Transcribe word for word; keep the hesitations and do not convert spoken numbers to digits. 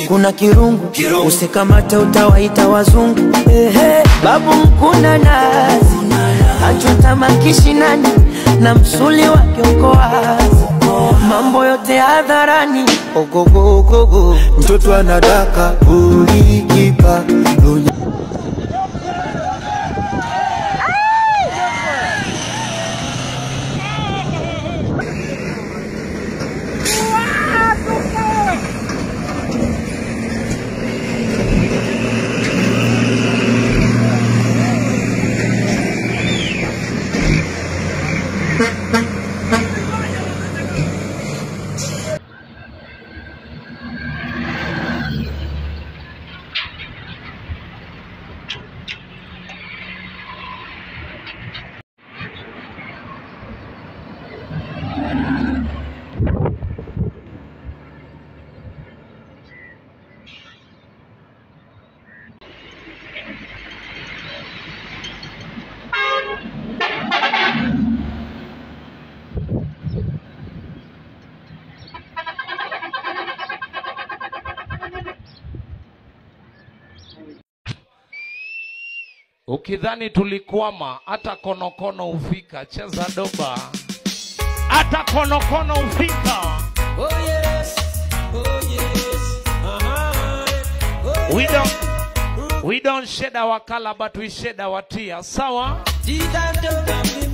kuna kirungu, kirungu. Usikamata utawaita wazungu. Ehe, babu mkuna nazi, achota makishi nani na msuli wa kiongoazi. Mambo yote hadharani, ogogo ogogo. Mtoto anadaka ulikipa dunya. Ukidhani tulikwama, hata konokono ufika. Cheza doba, hata konokono ufika. Oh yes, oh yes, uh-huh. Oh we don't, we don't shed our color, but we shed our tears. Sawa?